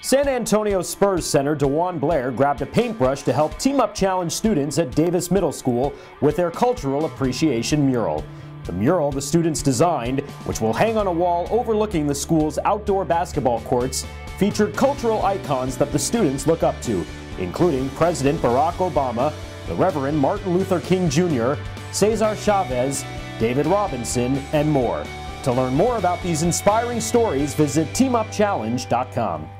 San Antonio Spurs center DeJuan Blair grabbed a paintbrush to help Team Up Challenge students at Davis Middle School with their Cultural Appreciation mural. The mural the students designed, which will hang on a wall overlooking the school's outdoor basketball courts, featured cultural icons that the students look up to, including President Barack Obama, the Reverend Martin Luther King Jr., Cesar Chavez, David Robinson, and more. To learn more about these inspiring stories, visit teamupchallenge.com.